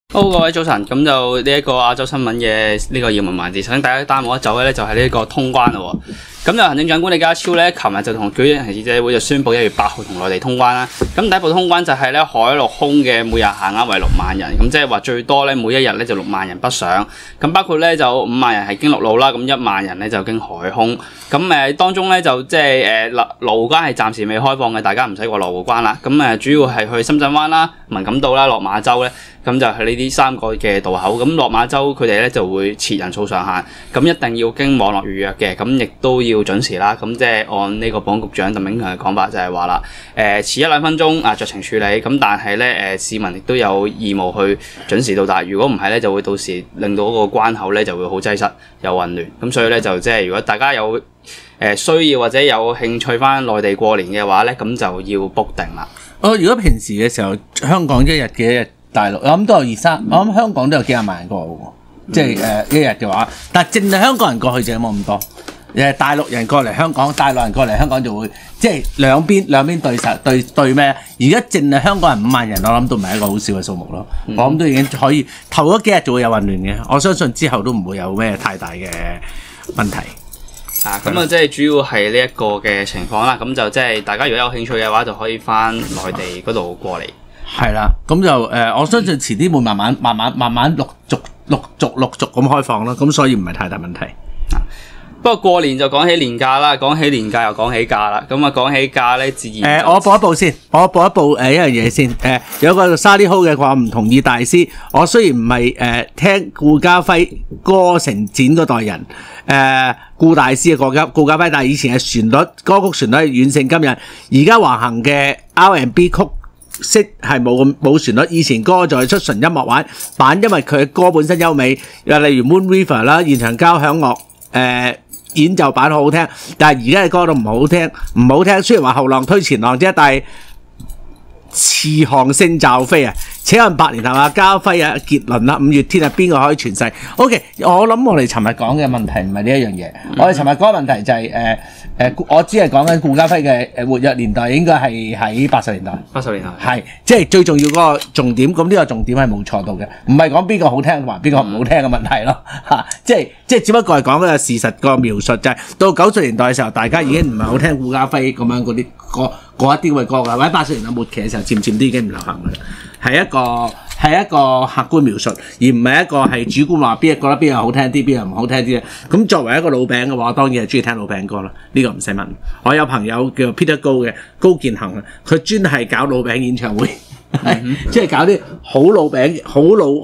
好，各位早晨，咁就呢一個亞洲新聞嘅呢個熱門環節，首先第一單冇得走嘅咧就係呢個通關啦。咁就行政長官李家超咧，琴日就同舉行記者會就宣布1月8號同內地通關啦。咁第一步通關就係咧海陸空嘅每日限額為6萬人，咁即係話最多咧每一日咧就6萬人北上。咁包括咧就5萬人係經陸路啦，咁1萬人咧就經海空。咁當中咧就即係羅湖關係暫時未開放嘅，大家唔使過羅湖關啦。咁主要係去深圳灣啦、文錦渡啦、落馬洲咧，咁就係呢啲3個嘅渡口。咁落馬洲佢哋咧就會設人數上限，咁一定要經網絡預約嘅，咁亦都要準時啦。咁即係按呢個保安局長鄧炳強嘅講法就係話啦，遲1-2分鐘酌情處理。咁但係咧市民亦都有義務去準時到達。如果唔係咧，就會到時令到嗰個關口咧就會好擠塞又混亂。咁所以咧就即係如果大家有需要或者有興趣翻內地過年嘅話咧，咁就要 book 定啦。 如果平時嘅時候，香港一日嘅大陸，我諗都有2-3，我諗香港都有幾廿萬人過嘅喎，即係一日嘅話，但係淨係香港人過去就冇咁多。大陸人過嚟香港，大陸人過嚟香港就會即係兩邊對咩？而家淨係香港人5萬人，我諗都唔係一個好少嘅數目咯。我諗都已經可以頭嗰幾日就會有混亂嘅，我相信之後都唔會有咩太大嘅問題。 咁即係主要係呢一個嘅情況啦。咁就即係大家如果有興趣嘅話，就可以翻內地嗰度過嚟。 係啦，咁就我相信遲啲會慢慢陸續咁開放啦。咁所以唔係太大問題。 不過過年就講起年假啦，講起年假又講起假啦。咁講起假咧，自然我報一報先，一樣嘢先。有個沙利浩嘅話唔同意大師。我雖然唔係聽顧嘉輝歌成展嗰代人，顧大師嘅顧嘉輝，但係以前嘅歌曲旋律遠勝今日。而家橫行嘅 R&B 曲式係冇旋律，以前歌就係出純音樂玩版，因為佢嘅歌本身優美。例如 Moon River 啦，現場交響樂演奏版好好聽，但係而家嘅歌都唔好聽。雖然話後浪推前浪啫，但係慈航勝驟飛啊！請問8年後啊，家輝啊，傑倫啦，5月天啊，邊個可以傳世 ？OK， 我諗我哋尋日講嘅問題唔係呢一樣嘢，我哋尋日講嘅問題就係我只係講緊顧嘉輝嘅活躍年代應該係喺80年代。80年代係即係最重要嗰個重點，咁呢個重點係冇錯到嘅，唔係講邊個好聽或邊個唔好聽嘅問題咯嚇，即係只不過係講嘅事實個描述，就係到90年代嘅時候，大家已經唔係好聽顧嘉輝咁樣嗰啲歌。嗰一啲嘅歌㗎，或者80年代末期嘅時候，漸漸啲已經唔流行啦。係一個客觀描述，而唔係一個係主觀話邊個覺得邊樣好聽啲，邊樣唔好聽啲咧。咁作為一個老餅嘅話，當然係中意聽老餅歌啦。呢個唔使問。我有朋友叫 Peter 高建恒啊，佢專係搞老餅演唱會，即係搞啲好老餅、好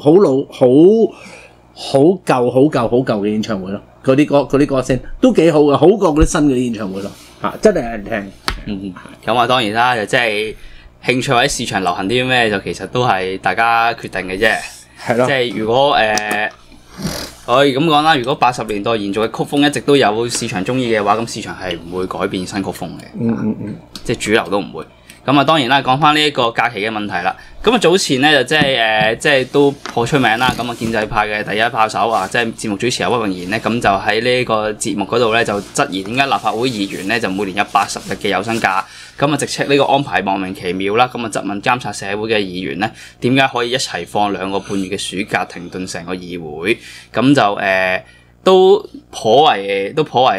舊嘅演唱會咯。嗰啲歌聲都幾好嘅，好過嗰啲新嘅演唱會咯。真係有人聽。 咁當然啦，就即係興趣或者市場流行啲咩，就其實都係大家決定嘅啫。係咯，即係如果可以咁講啦，如果80年代延續嘅曲風一直都有市場中意嘅話，咁市場係唔會改變新曲風嘅。即係主流都唔會。咁當然啦，講翻呢一個假期嘅問題啦。咁早前咧就即係都好出名啦。咁建制派嘅第一炮手啊，即係節目主持人屈穎妍咧，咁就喺呢個節目嗰度咧就質疑點解立法會議員咧就每年有80日嘅有薪假，咁直斥呢個安排莫名其妙啦。咁質問監察社會嘅議員咧，點解可以一齊放2個半月嘅暑假停頓成個議會？咁就都頗為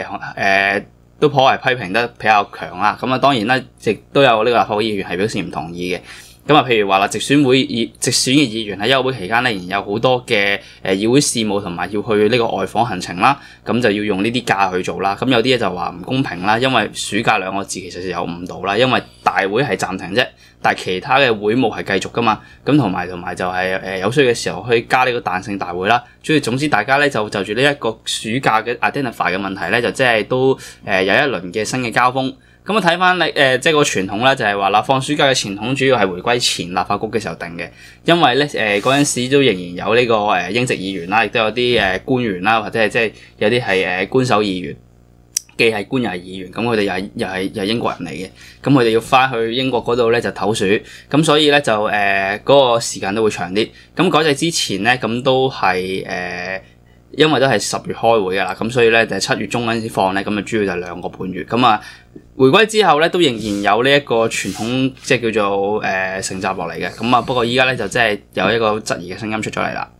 批評得比較強啦。咁當然啦，亦都有呢個立法會議員係表示唔同意嘅。咁譬如話啦，直選嘅議員喺休會期間咧，仍然有好多嘅議會事務同埋要去呢個外訪行程啦，咁就要用呢啲假去做啦。咁有啲嘢就話唔公平啦，因為暑假2個字其實就有誤導啦，因為大會係暫停啫，但係其他嘅會務係繼續噶嘛。咁同埋就係有需要嘅時候可以加呢個彈性大會啦。總之大家咧就住呢一個暑假嘅 identify 嘅問題咧，就即係都有一輪嘅新嘅交鋒。咁睇翻即係個傳統咧，就係話啦，放暑假嘅傳統主要係回歸前立法局嘅時候定嘅，因為咧嗰陣時都仍然有呢個英籍議員啦，亦都有啲官員啦，或者係即係有啲係官守議員，既係官又係議員，咁佢哋又係英國人嚟嘅，咁佢哋要翻去英國嗰度咧就唞暑，咁所以咧就嗰個時間都會長啲。咁改制之前咧，咁都係因為都係10月開會㗎啦，咁所以咧就係7月中嗰陣時放咧，咁啊主要就係2個半月。咁啊回歸之後咧，都仍然有呢一個傳統，即係叫做承襲落嚟嘅。咁啊不過依家咧就即係有一個質疑嘅聲音出咗嚟啦。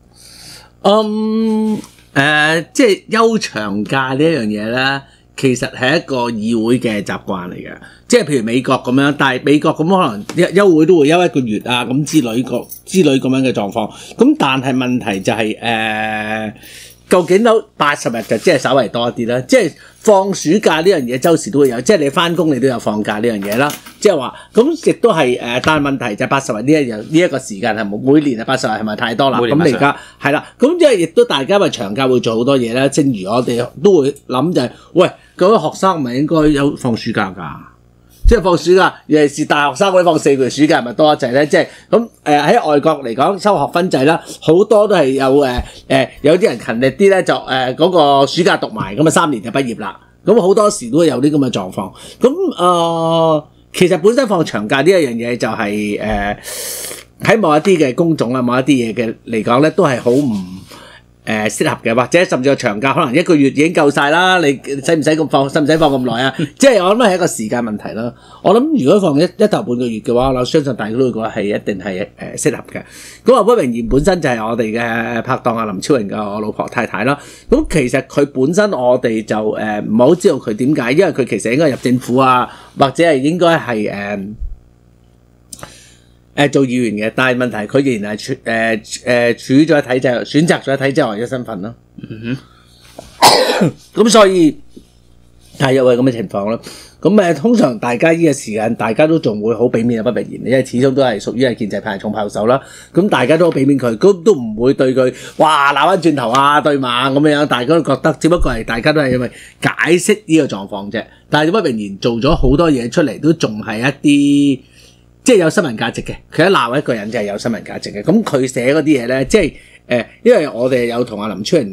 即係休長假呢一樣嘢咧，其實係一個議會嘅習慣嚟嘅。即係譬如美國咁樣，但係美國咁可能休會都會休1個月啊咁之類咁樣嘅狀況。咁但係問題就係究竟都80日就即係稍微多一啲啦。即係放暑假呢樣嘢周時都會有，即係你返工你都有放假呢樣嘢啦。即係話咁亦都係但係問題就係80日呢一個時間係冇每年係80日係咪太多啦？咁你而家係啦，咁即係亦都大家咪長假會做好多嘢啦。正如我哋都會諗就係，喂，嗰啲學生咪應該有放暑假㗎？即係放暑假，尤其是大學生嗰啲放4個月暑假，係咪多一滯咧？即係咁喺外國嚟講收學分制啦，好多都係有啲人勤力啲咧，就嗰個暑假讀埋，咁啊3年就畢業啦。咁好多時都會有啲咁嘅狀況。咁其實本身放長假呢一樣嘢就係喺某一啲嘅工種啊，某一啲嘢嘅嚟講咧，都係好唔適合嘅，或者甚至個長假可能1個月已經夠晒啦，你使唔使咁放？使唔使放咁耐啊？即係我諗係一個時間問題啦。我諗如果放一頭半個月嘅話，我相信大家都會覺得係一定係適合嘅。咁啊，屈穎妍本身就係我哋嘅拍檔啊，林超榮嘅我老婆太太啦。咁其實佢本身我哋就唔係好知道佢點解，因為佢其實應該入政府啊，或者係應該係做議員嘅，但係問題佢仍然係處咗體制，選擇咗體制外嘅身份咯。咁所以係又係咁嘅情況咯。咁通常大家呢個時間，大家都仲會好俾面啊，屈穎妍，因為始終都係屬於係建制派重炮手啦。咁大家都好俾面佢，咁都唔會對佢哇鬧翻轉頭啊對罵咁樣，大家都覺得只不過係大家都係因為解釋呢個狀況啫。但係屈穎妍做咗好多嘢出嚟，都仲係一啲。即係有新聞價值嘅，佢一鬧一個人就係有新聞價值嘅。咁佢寫嗰啲嘢咧，即係因為我哋有同阿林超榮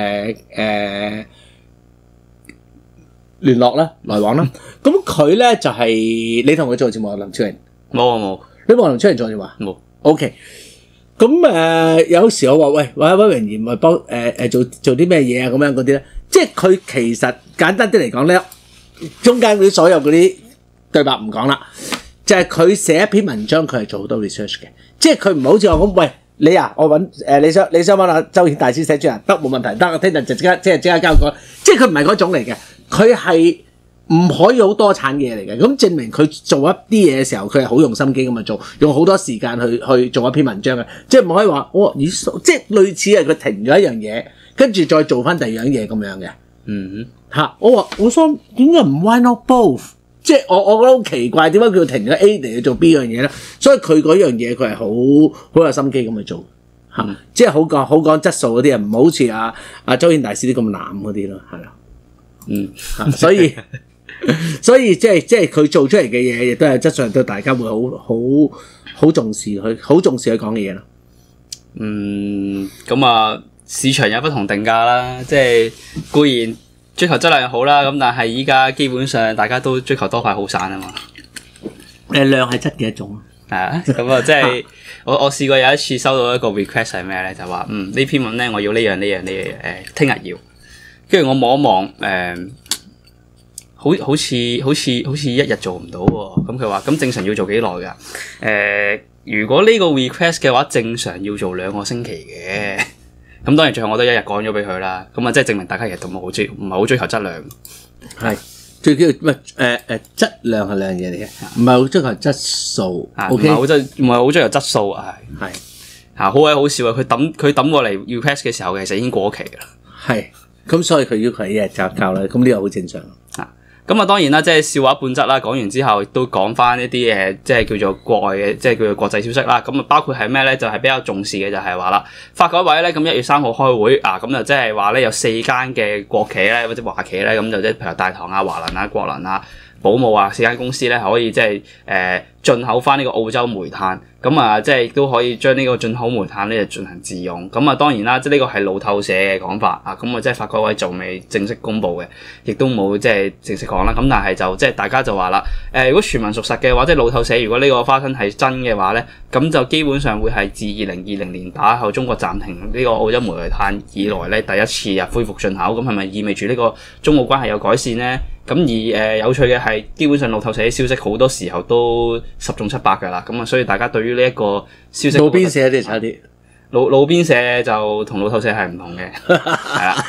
聯絡啦、來往啦。咁佢咧就係你同佢做節目，林超榮冇， 你同林超榮做節目冇。 OK。咁有時我話喂，屈穎妍咪幫做啲咩嘢啊咁樣嗰啲咧，即係佢其實簡單啲嚟講咧，中間嗰啲所有嗰啲對白唔講啦。就係佢寫一篇文章，佢係做好多 research 嘅，即係佢唔好似我咁，喂你啊，我揾你想揾阿周顯大師寫出嚟，得冇問題，得我聽日就即刻交過，即係佢唔係嗰種嚟嘅，佢係唔可以好多產嘢嚟嘅，咁證明佢做一啲嘢嘅時候，佢係好用心機咁去做，用好多時間去做一篇文章嘅，即係唔可以話我即係類似係佢停咗一樣嘢，跟住再做翻第二樣嘢咁樣嘅，我想點解唔 why not both？即係我覺得好奇怪，點解佢停咗 A 嚟去做 B 樣嘢咧？所以佢嗰樣嘢佢係好有心機咁去做，即係好講質素嗰啲啊，唔好似阿周顯大師啲咁濫嗰啲咯，係啦，所以即係佢做出嚟嘅嘢，亦都係質素對大家會好重視佢，好重視佢講嘅嘢咯。 咁啊，市場有不同定價啦，即係固然。追求質量好啦，咁但係依家基本上大家都追求多快好散啊嘛。 量係質嘅一種。 係啊，咁啊，即係我試過有一次收到一個 request 係咩咧？就話呢篇文咧我要呢樣聽日要，跟住我望一望好似一日做唔到喎。咁佢話咁正常要做幾耐㗎？如果呢個 request 嘅話，正常要做2個星期嘅。咁當然最後我都一日講咗俾佢啦，咁啊即係證明大家其實都唔係好追求質量。 係最緊要質量係兩樣嘢嚟嘅，唔係好追求質素。唔係好追求質素係好鬼好笑啊！佢抌過嚟 request 嘅時候，其實已經過期啦。係咁，所以佢要佢一日就夠啦。咁呢個好正常。 咁啊，當然啦，即係笑話本質啦。講完之後，亦都講翻一啲即係叫做國外嘅，即係叫做國際消息啦。咁啊，包括係咩咧？就係比較重視嘅就係話啦，發改委咧咁1月3號開會啊，咁就即係話咧有4間嘅國企咧或者華企咧，咁就即係譬如大唐啊、華能啊、國能啊、 保姆啊4間公司咧可以即係進口翻呢個澳洲煤炭，咁啊即係都可以將呢個進口煤炭咧進行自用。咁啊當然啦，即係呢個係路透社嘅講法啊，咁啊即係發改委就未正式公布嘅，亦都冇即係正式講啦。咁但係就即係大家就話啦，如果傳聞屬實嘅話，即係路透社如果呢個花生係真嘅話咧，咁就基本上會係自2020年打後中國暫停呢個澳洲煤炭以來咧第一次恢復進口。咁係咪意味住呢個中澳關係有改善咧？咁而有趣嘅係，基本上路透社啲消息好多時候都十中七八㗎啦。咁啊，所以大家對於呢一個消息， 路邊社啲差啲， 路邊社就同路透社係唔同嘅，係啦。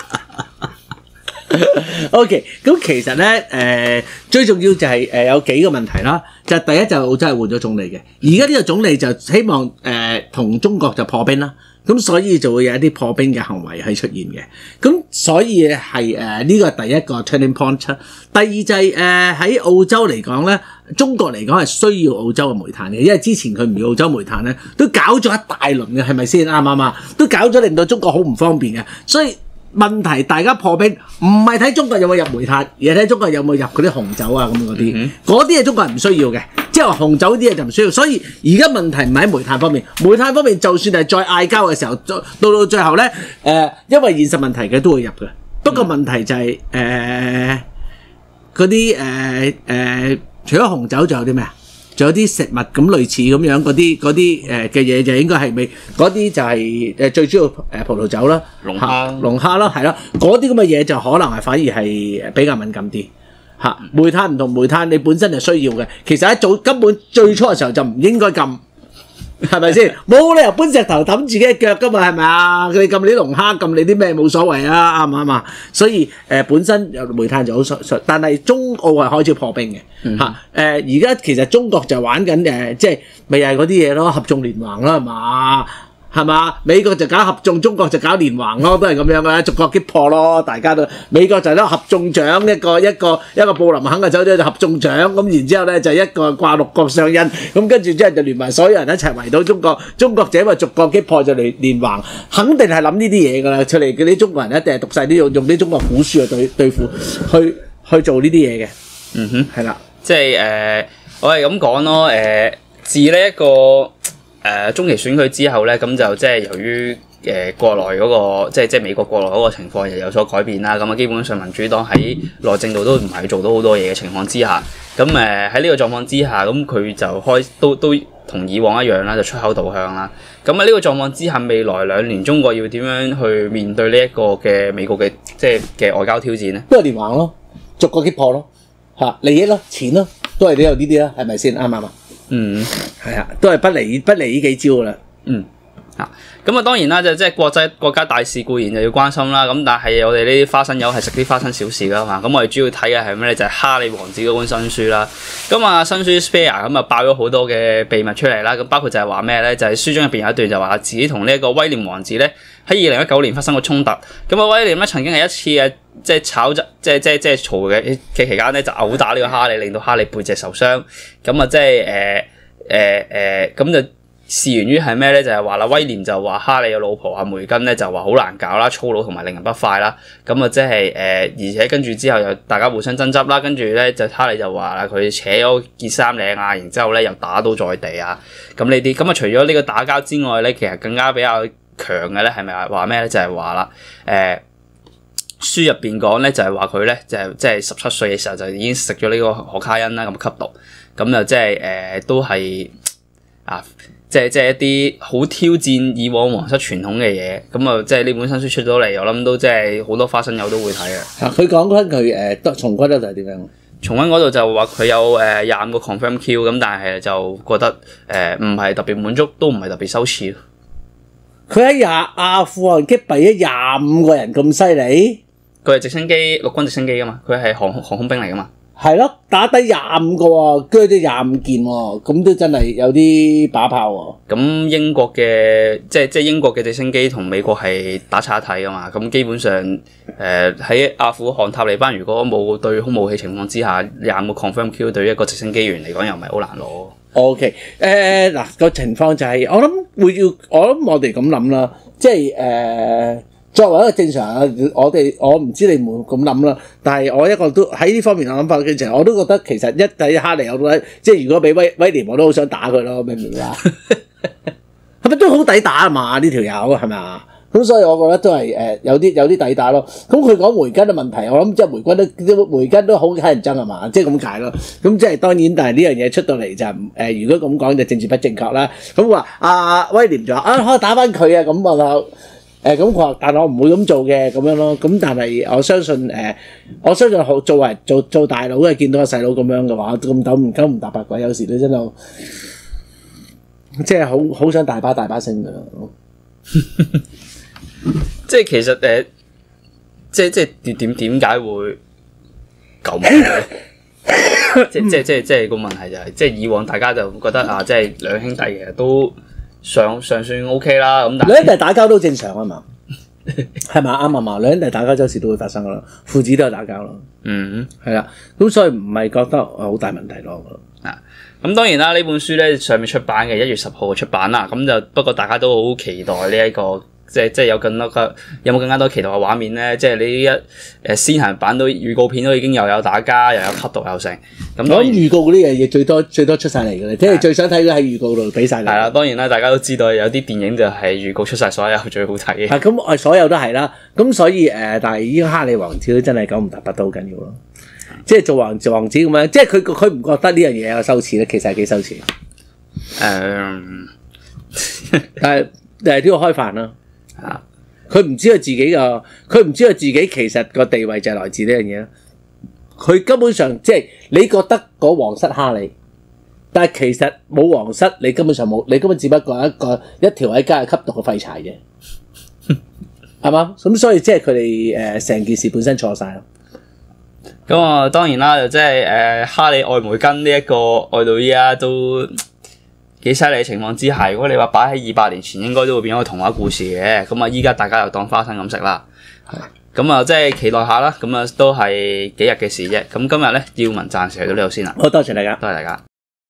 OK， 咁其實咧，最重要就係有幾個問題啦。就第一就澳洲係換咗總理嘅，而家呢個總理就希望同中國就破冰啦。咁所以就會有一啲破冰嘅行為係出現嘅，咁所以係呢個第一個 turning point。第二就係喺澳洲嚟講咧，中國嚟講係需要澳洲嘅煤炭嘅，因為之前佢唔要澳洲煤炭咧，都搞咗一大輪嘅，係咪先？啱唔啱啊？都搞咗令到中國好唔方便嘅，所以問題大家破冰唔係睇中國有冇入煤炭，而係睇中國有冇入嗰啲紅酒啊咁嗰啲，嗰啲係中國人唔需要嘅。即係話紅酒啲嘢就唔需要，所以而家問題唔係喺煤炭方面，煤炭方面就算係再嗌交嘅時候，到最後咧，因為現實問題嘅都會入嘅。不過問題就係嗰啲除咗紅酒仲有啲咩啊？仲有啲食物咁類似咁樣嗰啲嘅嘢就應該係未嗰啲就係最主要葡萄酒啦、龍蝦啦，係啦，嗰啲咁嘅嘢就可能係反而係比較敏感啲。煤炭唔同煤炭，你本身就需要嘅。其實一早根本最初嘅時候就唔應該禁，係咪先？冇理由搬石頭揼自己嘅腳噶嘛，係咪啊？佢禁你啲龍蝦，禁你啲咩冇所謂啊，啱唔啱啊？所以本身煤炭就好實，但係中澳係開始破冰嘅而家其實中國就玩緊即係咪又係嗰啲嘢咯，合縱連橫啦，係嘛？係嘛？美國就搞合縱，中國就搞連橫咯，都係咁樣嘅，逐個擊破咯。大家都美國就係咧合縱獎，一個布林肯嘅走咗就合縱獎，咁然之後咧就一個掛六國相印，咁跟住之後就連埋所有人一齊圍到中國，中國就因為逐個擊破就嚟連橫，肯定係諗呢啲嘢㗎啦。出嚟嗰啲中國人一定係讀晒啲用啲中國古書去對付去做呢啲嘢嘅。係啦， 即係我係咁講咯。自呢一個中期選舉之後咧，咁就即係由於國內嗰個即係美國國內嗰個情況又有所改變啦。咁啊，基本上民主黨喺內政度都唔係做到好多嘢嘅情況之下，咁喺呢個狀況之下，咁佢就都同以往一樣啦，就出口導向啦。咁喺呢個狀況之下，未來2年中國要點樣去面對呢一個嘅美國嘅即係嘅外交挑戰咧？ 都係連橫咯，逐個擊破咯，利益咯，錢咯，都係都有呢啲啦，係咪先？啱唔啱啊？係啊，都係不離呢幾招噶啦。 咁啊，當然啦，即係國家大事固然就要關心啦。咁但係我哋呢啲花生友係食啲花生小事噶嘛。咁我哋主要睇嘅係咩咧？就係哈利王子嗰本新書啦。咁啊，新書 Spare 咁啊爆咗好多嘅秘密出嚟啦。咁包括就係話咩咧？就係書中入邊有一段就話自己同呢一個威廉王子咧喺2019年發生過衝突。咁啊，威廉咧曾經係一次即係嘈嘅期間咧就毆打呢個哈利，令到哈利背脊受傷。咁啊，即係咁就事源於係咩咧？就係話啦，威廉就話哈利嘅老婆梅根咧就話好難搞啦，粗魯同埋令人不快啦。咁啊，即係而且跟住之後又大家互相爭執啦。跟住咧就哈利就話啦，佢扯咗件衫領啊，然之後咧又打倒在地啊。咁呢啲咁啊，除咗呢個打交之外咧，其實更加比較強嘅咧係咪話咩咧？就係話啦，書入邊講咧就係話佢咧就係即係17歲嘅時候就已經食咗呢個可卡因啦，咁吸毒，咁就即係都係即係一啲好挑戰以往皇室傳統嘅嘢，咁啊即係呢本新書出咗嚟，我諗都即係好多花生友都會睇嘅。 佢講緊佢重溫嗰度係點樣？ 重溫嗰度就話佢有25個 confirm kill， 咁但係就覺得唔係特別滿足，都唔係特別羞恥。 佢喺阿富汗擊斃咗25個人咁犀利？ 佢係直升機陸軍直升機噶嘛，佢係航空兵嚟噶嘛。 係咯，打低25個喎，鋸咗25件喎，咁都真係有啲把炮喎。 咁英國嘅即係英國嘅直升機同美國係打叉一體噶嘛，咁基本上喺阿富汗塔利班如果冇對空武器情況之下，25個 confirm kill 對於一個直升機員嚟講又唔係好難攞。 OK， 嗱個情況就係、是、我諗我哋咁諗啦，即係作為一個正常人，我唔知你們咁諗啦，但係我一個都喺呢方面嘅諗法，其實我都覺得其實一睇哈利我都即係如果俾威廉我都好想打佢咯，明唔明啊？係咪都好抵打啊嘛？呢條友係咪啊？咁所以我覺得都係有啲抵打咯。咁佢講梅根嘅問題，我諗即係梅根都好乞人憎係嘛？即係咁解咯。咁即係當然，但係呢樣嘢出到嚟就如果咁講就政治不正確啦。咁話威廉就話可以打翻佢啊咁啊。咁佢話，但我唔會咁做嘅咁樣咯。咁但係我相信好做大佬嘅，見到個細佬咁樣嘅話，咁九唔搭八鬼，有時都真係即係好想大把聲㗎啦。 即係其實即係點解會咁嘅？即係個問題就係，即係以往大家就覺得啊，即係兩兄弟其實都尚算 OK 啦。咁但係兩兄弟打交都正常啊嘛，係嘛啱啊嘛，兩兄弟打交有時都會發生噶啦，父子都有打交咯。係啦，咁所以唔係覺得好大問題咯。 咁當然啦，呢本書咧上面出版嘅1月10號出版啦，咁就不過大家都好期待呢一個。即係有冇更加多期待嘅畫面咧？即係你先行版都預告片都已經又有打交，又有吸毒又成。咁當然預告嗰啲嘢最多出晒嚟嘅，即係最想睇嘅喺預告度俾晒你。 係啦，當然啦，大家都知道有啲電影就係預告出晒所有最好睇嘅。 係咁，所有都係啦。咁所以但係依家哈利王子都真係九唔搭八都好緊要咯。即係做王子咁樣，即係佢唔覺得呢樣嘢有羞恥咧，其實係幾羞恥。但係都要開飯啦。佢唔知道自己其實個地位就係來自呢樣嘢。佢根本上即係你覺得嗰皇室蝦你，但係其實冇皇室，你根本上冇，你根本只不過係一條喺街吸毒嘅廢柴啫，係嘛？咁所以即係佢哋成件事本身錯晒咯。 咁啊，當然啦，就即係哈利愛梅根呢一個愛到依家都幾犀利嘅情況之下，如果你話擺喺200年前，應該都會變咗個童話故事嘅。咁啊，依家大家又當花生咁食啦。咁啊，即係期待下啦。咁啊，都係幾日嘅事啫。咁今日咧，耀文暫時去到呢度先啦。 好，多謝大家， 多謝大家。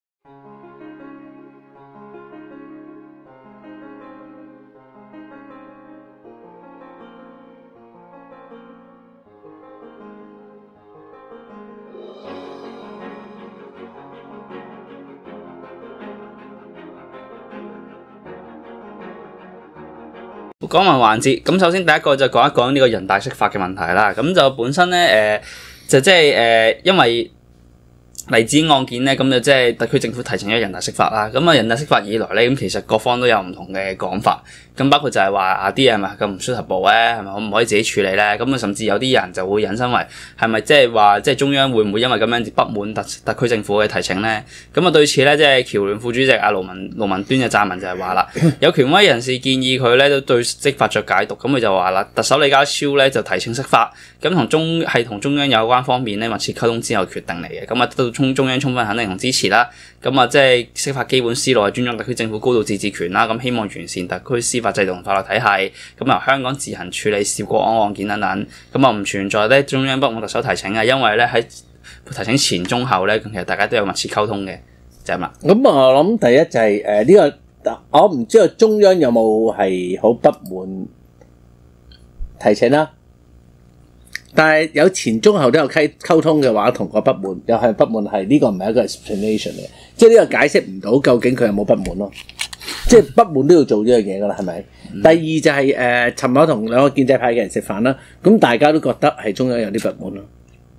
講文環節，咁首先第一個就講一講呢個人大釋法嘅問題啦。咁就本身咧，就即係因為黎智英案件咧，咁就即係特區政府提請咗人大釋法啦。咁啊，人大釋法以來咧，咁其實各方都有唔同嘅講法。咁包括就係話啲嘢係咪咁唔 suitable 咧？係咪可唔可以自己處理咧？咁啊，甚至有啲人就會引申為係咪即係話即係中央會唔會因為咁樣不滿特區政府嘅提請咧？咁啊，對此咧，即係僑聯副主席阿盧文端嘅撰文就係話啦，有權威人士建議佢咧都對釋法作解讀，咁佢就話啦，特首李家超咧就提請釋法，咁同中央有關方面咧密切溝通之後決定嚟嘅，咁啊得到中央充分肯定同支持啦。咁啊，即係釋法基本思路係尊重特區政府高度自治權啦，咁希望完善特區司法制度同法律體系，咁由香港自行處理涉國安案件等等，咁啊唔存在咧中央不滿特首提請啊，因為咧喺提請前中後咧，其實大家都有密切溝通嘅，就係咁啦。 咁啊，我諗第一就係呢個，我唔知道中央有冇係好不滿提請啦。但係有前中後都有溝通嘅話，同個不滿又係不滿係呢個唔係一個 explanation 嘅，即係呢個解釋唔到究竟佢有冇不滿咯。即係不滿都要做呢樣嘢㗎啦，係咪？第二就係尋日同兩個建制派嘅人食飯啦，咁大家都覺得係中央有啲不滿咯。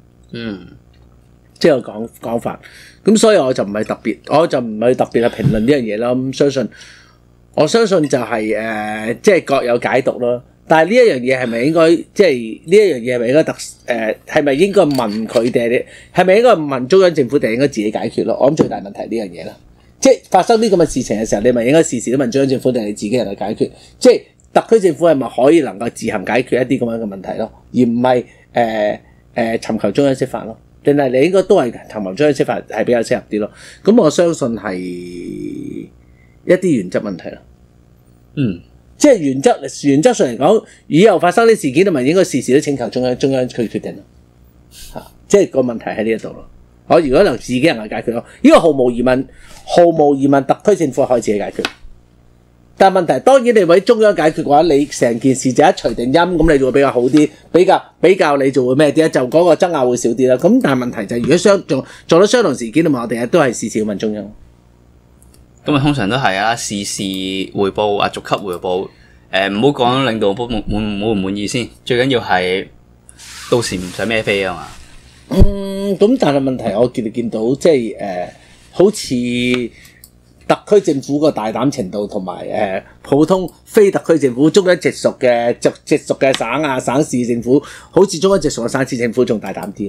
即係個講法。咁所以我就唔係特別去評論呢樣嘢啦。咁我相信就係即係各有解讀咯。但係呢一樣嘢係咪應該即係呢一樣嘢係咪應該係咪應該問佢哋？係咪應該問中央政府定係應該自己解決咯？我諗最大問題係呢樣嘢啦。即係發生呢咁嘅事情嘅時候，你咪應該時時都問中央政府定係你自己人去解決？即係特區政府係咪可以能夠自行解決一啲咁樣嘅問題咯？而唔係尋求中央釋法咯？定係你應該都係尋求中央釋法係比較適合啲咯？咁我相信係一啲原則問題咯。即係原則上嚟講，以後發生啲事件，你咪應該時時都請求中央去決定咯。即係個問題喺呢一度咯。我如果能自己人去解決咯，呢個毫無疑問，特區政府可以自己解決。 但係問題當然你喺中央解決嘅話，你成件事就一錘定音，咁你就會比較好啲，比較你就會咩啲咧？就嗰個爭拗會少啲啦。咁但係問題就係如果做到相同事件同埋我哋都係事事要問中央。 咁啊，通常都係啊，事事匯報啊，逐級匯報。唔好講領導滿唔滿意先，最緊要係到時唔使孭飛啊嘛。 咁但係問題我見到即係好似特區政府個大膽程度同埋普通非特區政府中央直屬嘅省啊省市政府，好似中央直屬嘅省市政府仲大膽啲。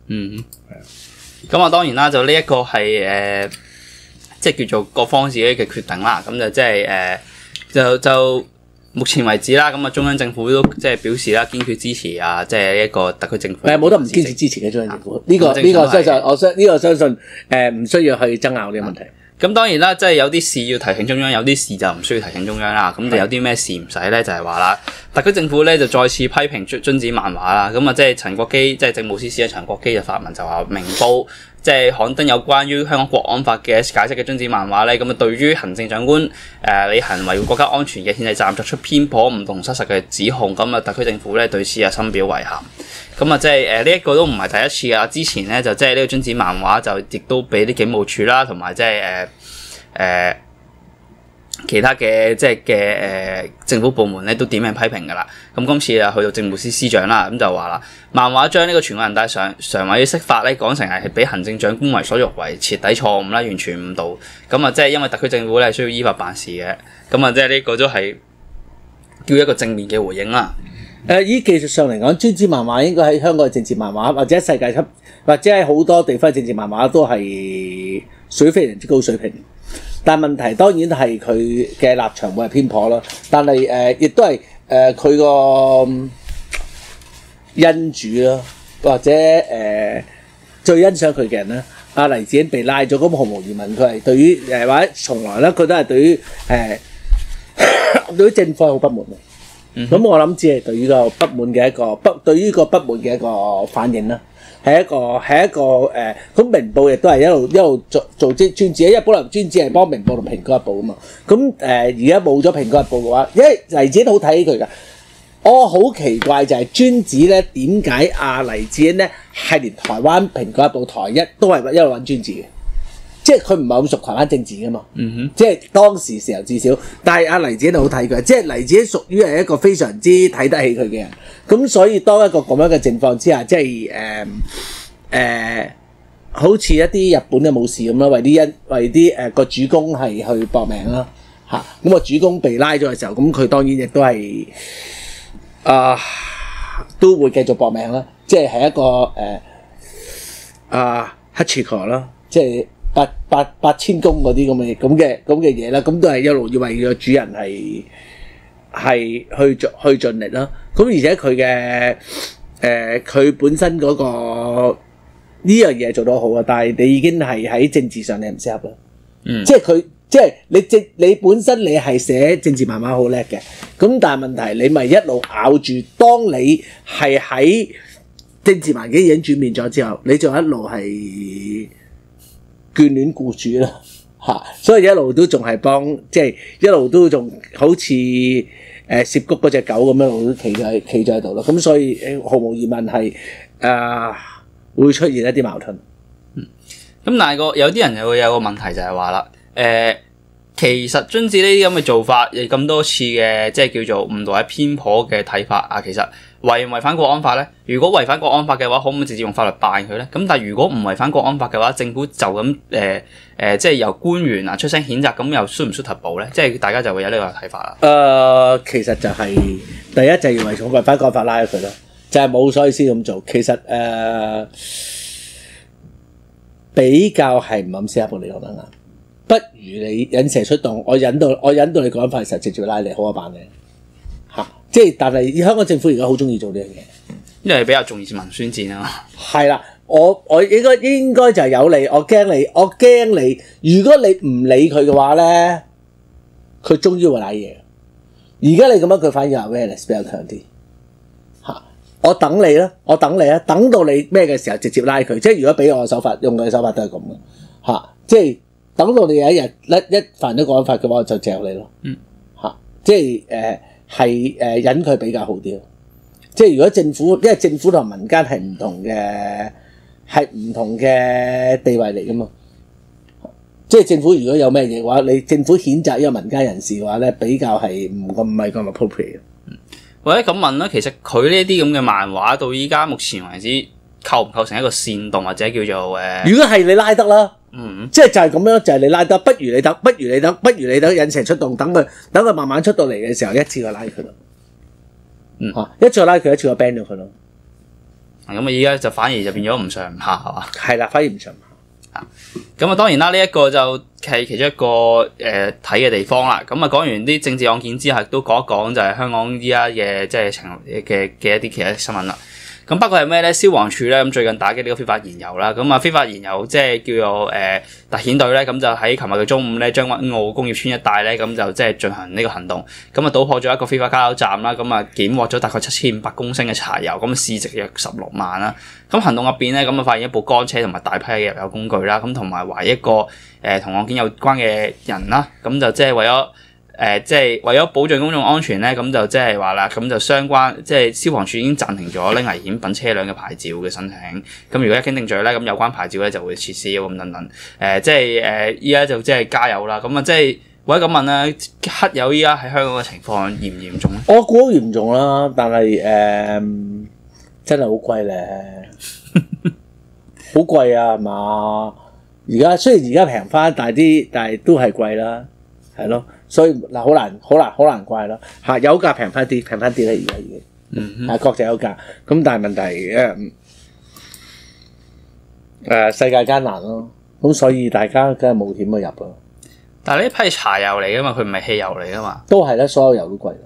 咁啊當然啦，就呢一個係即係叫做各方自己嘅決定啦。咁就即係就目前為止啦，咁啊中央政府都即係表示啦，堅決支持啊，即係一個特區政府。 冇得唔堅決支持嘅中央政府，呢個相信唔需要去爭拗呢個問題。 咁當然啦，即係有啲事要提醒中央，有啲事就唔需要提醒中央啦。咁就有啲咩事唔使咧，就係話啦，特區政府咧就再次批評津子漫畫啦。咁啊，即係陳國基，即係政務司司長陳國基就發文就話明報即係刊登有關於香港國安法嘅解釋嘅津子漫畫咧，咁啊對於行政長官履行維護國家安全嘅憲制責任作出偏頗、誤導、失實嘅指控，咁啊特區政府咧對此啊深表遺憾。咁啊即係呢一個都唔係第一次㗎，之前咧就即係呢個津子漫畫就亦都俾啲警務處啦，同埋即係其他嘅即係嘅政府部門咧都點名批評㗎啦。咁今次啊去到政務司司長啦，咁就話啦，漫畫將呢個全國人大常委釋法咧講成係俾行政長官為所欲為，徹底錯誤啦，完全誤導。咁啊即係因為特區政府咧需要依法辦事嘅，咁啊即係呢個都係叫一個正面嘅回應啦。 以技術上嚟講，津子漫畫應該喺香港嘅政治漫畫，或者世界級，或者喺好多地方嘅政治漫畫都係水非常之高水平。但問題當然係佢嘅立場會係偏頗啦，但係亦都係佢個恩主啦，或者最欣賞佢嘅人啦，阿黎智英被拉咗，咁毫無疑問佢係對於或者從來咧佢都係對於對於政府係好不滿嘅。咁我諗只係對於個不滿嘅一個反應啦。係一個咁明報亦都係一路做啲專誌，因為本來專誌係幫明報同蘋果日報啊嘛。咁而家冇咗蘋果日報嘅話，因為黎智英好睇起佢㗎。我好奇怪就係專誌咧，點解黎智英咧係連台灣蘋果日報台一都係一路揾專誌嘅？即係佢唔係咁熟台灣政治㗎嘛。即係當時時候至少，但係黎智英好睇佢，即係黎智英屬於係一個非常之睇得起佢嘅人。咁所以當一個咁樣嘅情況之下，即係好似一啲日本嘅武士咁啦，為啲個主公係去搏命啦嚇。咁個主公被拉咗嘅時候，咁佢當然亦都係都會繼續搏命啦。即係一個黑切克啦，即係八千公嗰啲咁嘅嘢啦。咁都係一路要為個主人係去盡力啦。咁而且佢本身嗰個呢樣嘢做得好啊，但係你已經係喺政治上你唔適合啦。即係你本身你係寫政治漫畫好叻嘅，咁但係問題你咪一路咬住，當你係喺政治環境已經轉變咗之後，你就一路係眷戀僱主啦嚇，所以一路都仲係幫，即係一路都仲好似涉谷嗰隻狗咁樣，一路都企咗喺度咯。咁所以毫無疑問係會出現一啲矛盾。 咁但係有啲人又會有個問題就係話啦，其實津子呢啲咁嘅做法，有咁多次嘅即係叫做誤導或者偏頗嘅睇法啊，其實違唔違反國安法咧？如果違反國安法嘅話，可唔可以直接用法律辦佢咧？咁但係如果唔違反國安法嘅話，政府就咁即係由官員啊出聲譴責，咁又需唔需要報咧？即係大家就會有呢個睇法啦。 其實就係第一就要違反國安法拉佢咯，就係冇所以先咁做。其實比較係唔啱適合你講得啱。不如你引蛇出洞，我引到你國安法嘅時候直接拉你，好啊辦你嚇。即係但係香港政府而家好中意做呢樣嘢， 因為比較重視民宣戰啊嘛。 係啦，我應該就係有利，我驚你。如果你唔理佢嘅話咧，佢終於會賴嘢。而家你咁樣，佢反而係 awareness 比較強啲嚇。我等你啦，等到你咩嘅時候直接拉佢。即係如果俾我嘅手法，用佢嘅手法都係咁嘅嚇。即係等到你有一日一犯咗國安法嘅話，我就嚼你咯即係引佢比較好啲。即係如果政府，因為政府同民間係唔同嘅地位嚟噶嘛。即係政府如果有咩嘢嘅話，你政府譴責一個民間人士嘅話咧，比較係唔係咁 appropriate。 或者咁問啦，其實佢呢啲咁嘅漫畫到依家目前為止構唔構成一個煽動或者叫做如果係你拉得啦，即係就係咁樣，就係你拉得，不如你得引蛇出洞，等佢慢慢出到嚟嘅時候，一次過拉佢咯。一次過拉佢，一次過 ban 咗佢咯。 咁啊，依家就反而就變咗唔上唔下係嘛？ 係啦，反而唔上唔下。 咁啊，當然啦，呢一個就係其中一個睇嘅地方啦。咁啊，講完啲政治案件之後，都講一講就係香港依家嘅即係嘅一啲其他新聞啦。咁包括係咩咧？消防處咧咁最近打擊呢個非法燃油啦。咁啊，非法燃油即係叫做特遣隊咧，咁就喺琴日嘅中午咧，將軍澳工業村一帶咧，咁就即係進行呢個行動。咁啊，搗破咗一個非法加油站啦。咁啊，檢獲咗大概7500公升嘅柴油，咁市值約16萬啦。咁行動入邊咧，咁啊發現一部乾車同埋大批嘅油油工具啦。咁同埋懷疑一個同案件有關嘅人啦。咁就即係為咗保障公眾安全咧，咁就即係話啦，咁就相關即係消防處已經暫停咗拎危險品車輛嘅牌照嘅申請。咁如果一經定罪咧，咁有關牌照咧就會撤銷咁等等。依家就即係加油啦。咁啊，即係或者咁問啦，黑油依家喺香港嘅情況嚴唔嚴重咧？ 我估好嚴重啦，但係真係好貴咧，好貴啊，係嘛？而家雖然而家平翻，但係都係貴啦，係咯。所以嗱，好難怪啦嚇，油價平翻啲啦，而家已經係國際油價。咁但係問題世界艱難咯，咁所以大家梗係冒險去入咯。 但係呢批係柴油嚟噶嘛，佢唔係汽油嚟噶嘛。 都係啦，所有油都貴啦。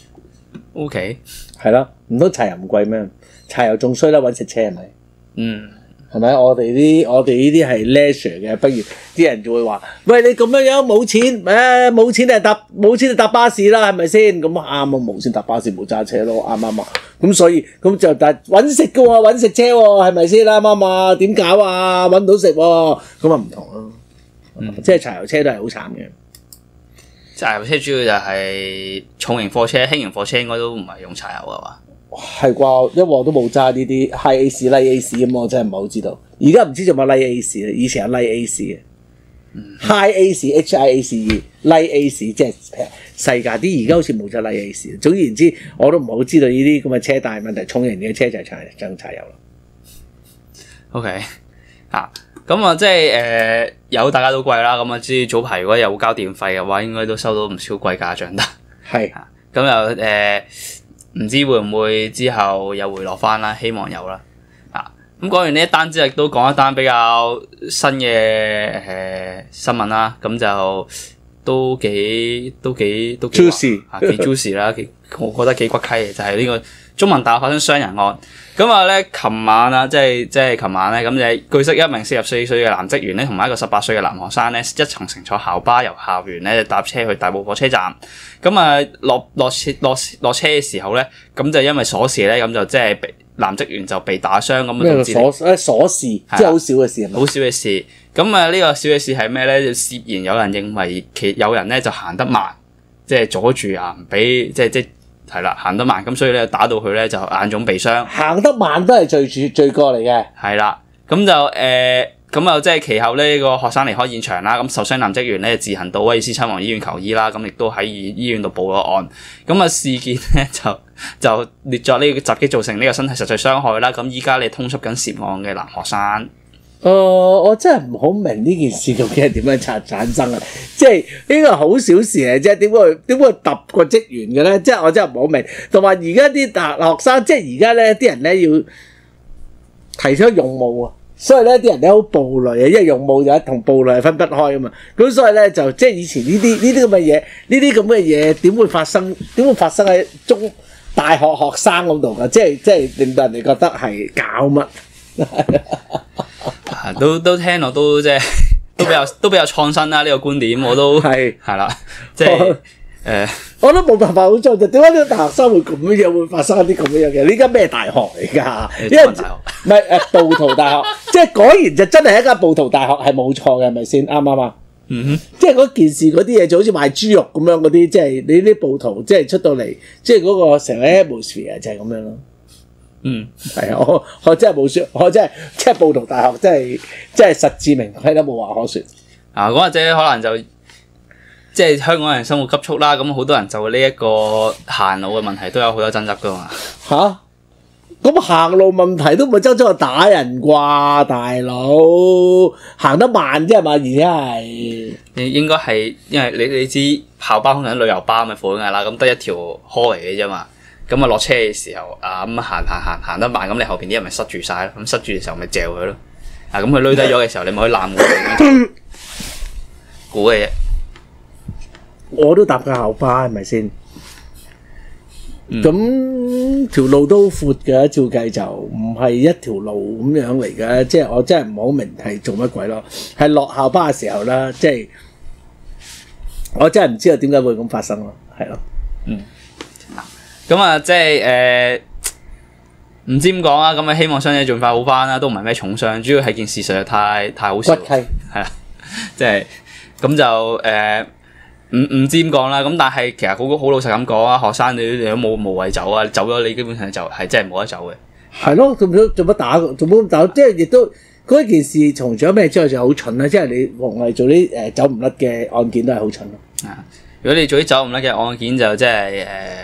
OK， 係啦，唔通柴油唔貴咩？柴油仲衰啦，揾食車係咪？係咪？我哋呢啲係 leisure 嘅，不如啲人就會話：喂，你咁樣冇錢，冇錢就搭巴士啦，係咪先？咁啱啊，冇錢搭巴士冇揸車咯，啱啊。咁所以咁就但揾食嘅喎，揾食車喎，係咪先啦？啱啊，點搞啊？揾到食喎，咁啊唔同咯。即係柴油車都係好慘嘅。 柴油車主要就係重型貨車，輕型貨車應該都唔係用柴油嘅嘛。 係啩？因為我都冇揸呢啲 high AC、light AC 咁，我真係唔係好知道。而家唔知仲有冇 light AC 咧？以前有 light AC 嘅，high AC、HIACE、light AC 即係細價啲。而家好似冇咗 light AC。總言之，我都唔係好知道呢啲咁嘅車，但係問題重型嘅車就係柴油啦。 OK，咁啊，即係油大家都貴啦。咁啊，知早排如果有交電費嘅話，應該都收到唔少貴價賬單。 係咁又唔知會唔會之後又回落翻啦？希望有啦。咁講完呢一單之後，亦都講一單比較新嘅新聞啦。咁就都幾 juicy 幾 juicy 啦。我覺得幾骨稽嘅，就係呢個中文大學發生傷人案。咁啊咧，琴晚啊，即係琴晚咧，咁就據悉一名44歲嘅男職員咧，同埋一個18歲嘅男學生咧，一層乘坐校巴由校園咧搭車去大埔火車站。咁啊落車嘅時候咧，咁就因為鎖匙咧，咁就即係男職員就被打傷咁。 咩鎖匙？即係好少嘅事係咪？ 好少嘅事。咁啊呢個小嘅事係咩咧？就涉嫌有人認為有人咧就行得慢，即係阻住啊，唔俾即係啦，行得慢，咁所以咧打到佢咧就眼腫鼻傷。行得慢都係罪過嚟嘅。 係啦，咁就咁啊，即係其後呢個學生離開現場啦，咁受傷男職員咧自行到威爾斯親王醫院求醫啦，咁亦都喺醫院度報咗案。咁啊事件咧就列作呢個襲擊造成呢個身體實際傷害啦。咁依家你通緝緊涉案嘅男學生。 我真係唔好明呢件事究竟係點樣產生啊！即係呢個好小事嚟啫，點會揼個職員嘅咧？即係我真係唔好明。同埋而家啲大學生，即係而家咧啲人咧要提倡勇武啊，所以咧啲人咧好暴戾啊，因為勇武就同暴戾係分不開啊嘛。咁所以咧就即係以前呢啲咁嘅嘢，點會發生喺大學學生嗰度㗎？即係令到人哋覺得係搞乜？ 都聽落都即係都比較創新啦，呢個觀點我都係啦，即係我都冇辦法好做，就點解啲大學生會咁樣會發生一啲咁樣嘅？呢間咩大學嚟㗎？因為唔係暴徒大學，即係果然就真係一間暴徒大學係冇錯嘅，係咪先？啱唔啱啊？ 即係嗰件事嗰啲嘢就好似賣豬肉咁樣嗰啲，即係你啲暴徒即係出到嚟，即係嗰個成個 atmosphere 就係咁樣咯。係啊，我真係冇説，我真係暴徒大學真係實至名歸都冇話可説。 嗰或者可能就即係香港人生活急促啦，咁好多人就呢一個行路嘅問題都有好多爭執噶嘛。 咁行路問題都唔係周周打人啩，大佬行得慢啫嘛，而家係應該係因為你知校巴通常旅遊巴咁嘅款㗎啦，咁得一條 hall 嚟嘅啫嘛。咁啊落車嘅時候咁行得慢，咁你後邊啲人咪塞住晒咯，咁塞住嘅時候咪嚼佢咯。咁佢攣低咗嘅時候，你咪可以攬佢。估嘅啫。 我都搭過校巴，係咪先？咁條路都闊嘅，照計就唔係一條路咁樣嚟嘅，即係我真係唔好明係做乜鬼咯。係落校巴嘅時候啦，即係我真係唔知道點解會咁發生咯，係咯。 咁啊，即係唔知點講啊，咁啊希望傷者盡快好翻啦，都唔係咩重傷，主要係件事實在太好笑， 骨氣係啊，即係咁就唔知點講啦，咁但係其實好老實咁講啊，學生你都無謂走啊，你走咗你基本上就係真係冇得走嘅。係咯，做乜打？做乜打？即係亦都嗰件事，從咗咩之後就好蠢啦。即係你黃麗做啲走唔甩嘅案件都係好蠢咯。 如果你做啲走唔甩嘅案件就即係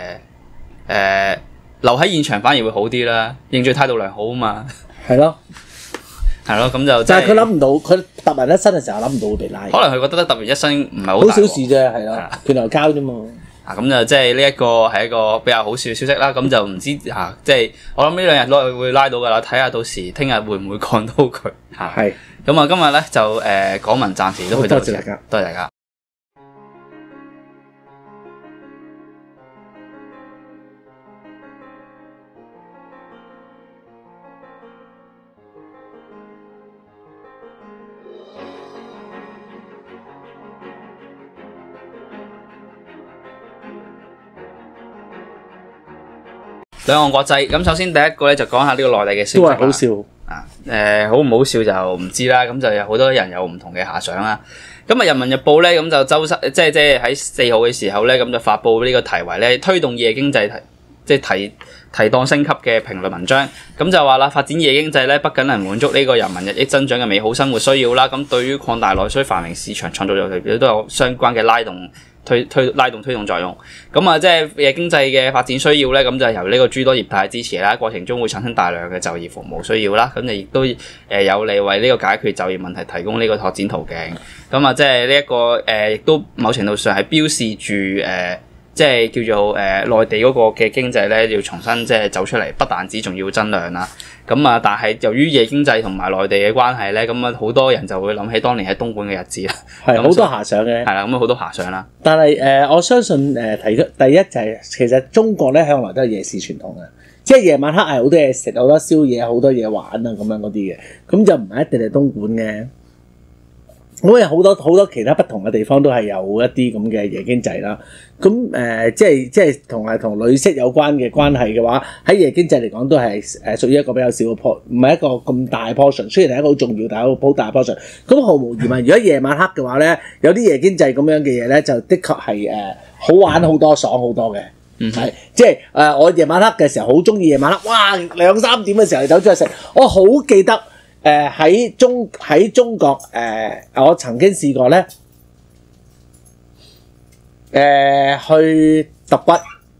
留喺現場反而會好啲啦，認罪態度良好啊嘛。係咯，咁就但係佢諗唔到，佢揼人一身嘅時候諗唔到會被拉。 可能佢覺得揼人一身唔係好小事啫，係咯，拳頭交啫嘛。 咁就即係呢一個係一個比較好笑嘅消息啦。咁就唔知即係我諗呢兩日內會拉到㗎啦，睇下到時聽日會唔會趕到佢係。 咁啊，今日咧就講文暫時都去到呢度，多謝大家。兩岸國際咁，首先第一個咧就講下呢個內地嘅消息啦。 都係好笑好唔好笑就唔知啦。咁就有好多人有唔同嘅遐想啦。咁啊，《人民日報》咧咁就即係喺4號嘅時候咧咁就發布呢個題為咧推動夜經濟提檔升級嘅評論文章。咁就話啦，發展夜經濟咧不僅能滿足呢個人民日益增長嘅美好生活需要啦，咁對於擴大內需繁榮市場創造就業都有相關嘅拉動推動作用。咁啊，即係夜經濟嘅發展需要咧，咁就由呢個諸多業態支持啦，過程中會產生大量嘅就業服務需要啦，咁就亦都有利為呢個解決就業問題提供呢個拓展途徑。咁啊，即係呢一個亦都某程度上係標示住即係叫做內地嗰個嘅經濟咧要重新即係走出嚟，不但止仲要增量啦。咁啊，但係由於夜經濟同埋內地嘅關係咧，咁啊好多人就會諗起當年喺東莞嘅日子啦。 係好多遐想嘅。 係啦，咁好多遐想啦。 但係我相信第一就係其實中國咧向來都係夜市傳統嘅，即係夜晚黑係好多嘢食，好多宵夜，好多嘢玩啊咁樣嗰啲嘅，咁就唔係一定係東莞嘅。咁有好多其他不同嘅地方都係有一啲咁嘅夜經濟啦。咁即係同女色有關嘅關係嘅話，喺夜經濟嚟講都係屬於一個比較少嘅唔係一個咁大嘅 portion。雖然係一個好重要，但係一個好大嘅 portion。咁毫無疑問，如果夜晚黑嘅話咧，有啲夜經濟咁樣嘅嘢咧，就的確係好玩好多、爽好多嘅。係即係我夜晚黑嘅時候好中意夜晚黑，哇2、3點嘅時候走出去食，我好記得。喺中國我曾經試過咧，去揼骨，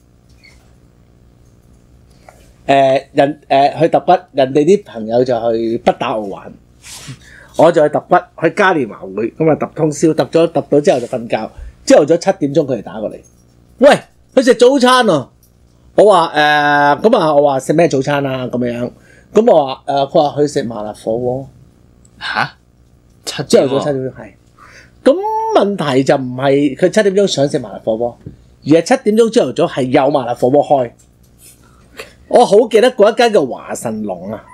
去揼骨，人哋啲朋友就去北打澳玩，我就去揼骨，去嘉年華會，咁啊揼通宵，揼到之後就瞓覺，朝頭早7點鐘佢哋打過嚟，喂，去食早餐啊！我話咁啊，我話食咩早餐啊？咁樣。咁我話佢話去食麻辣火鍋嚇， 朝頭早7點鐘係。咁問題就唔係佢7點鐘想食麻辣火鍋，而係7點鐘朝頭早係有麻辣火鍋開。我好記得嗰一間叫華晨龍啊，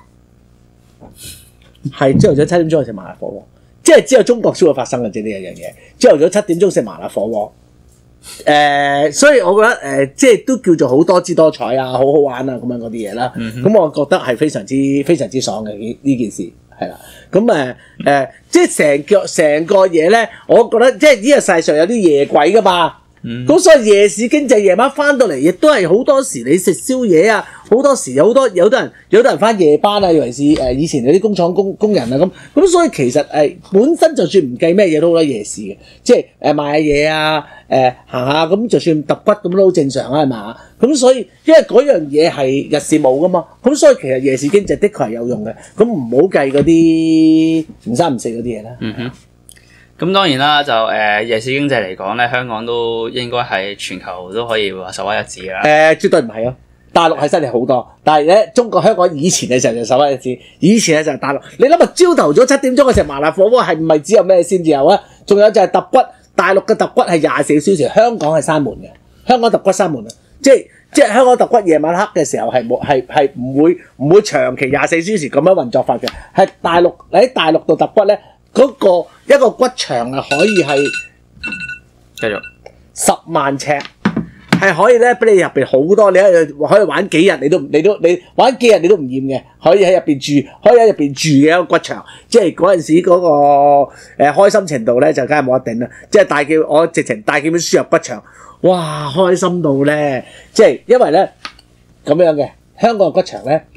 係朝頭早7點鐘去食麻辣火鍋，即係只有中國先會發生嘅啫呢一樣嘢。朝頭早7點鐘食麻辣火鍋。所以我覺得即係都叫做好多姿多彩啊，好好玩啊咁樣嗰啲嘢啦。咁我覺得係非常之爽嘅呢件事，係係啦。咁即係成個嘢咧，我覺得即係呢個世上有啲夜鬼噶嘛。咁所以夜市經濟夜晚翻到嚟，亦都係好多時你食宵夜啊，好多時有好多人翻夜班啊，尤其是以前嗰啲工廠工人啊咁所以其實本身就算唔計咩嘢都好多夜市嘅，即係賣下嘢啊，行下咁就算揼骨咁都好正常啊，係嘛？咁所以因為嗰樣嘢係日市冇噶嘛，咁所以其實夜市經濟的確係有用嘅，咁唔好計嗰啲唔三唔四嗰啲嘢啦。 咁當然啦，就夜市經濟嚟講咧，香港都應該係全球都可以話首屈一指啦。 絕對唔係咯，大陸係犀利好多，但係咧中國香港以前嘅時候就首屈一指，以前嘅就係大陸。你諗下朝頭早7點鐘嘅時候麻辣火鍋係唔係只有咩先至有啊？仲有就係揼骨，大陸嘅揼骨係24小時，香港係閂門嘅，香港揼骨閂門啊！即係香港揼骨夜晚黑嘅時候係唔會長期24小時咁樣運作法嘅，係喺大陸度揼骨咧。嗰個一個骨場啊，可以係繼續 10萬尺，係可以咧俾你入邊好多，你可以玩幾日，你玩幾日你都唔厭嘅，可以喺入邊住，可以喺入邊住嘅一個骨場，即係嗰陣時嗰個開心程度咧就梗係冇得頂啦！即係我直情帶佢輸入骨場，哇開心到咧！即係因為咧咁樣嘅香港嘅骨場咧，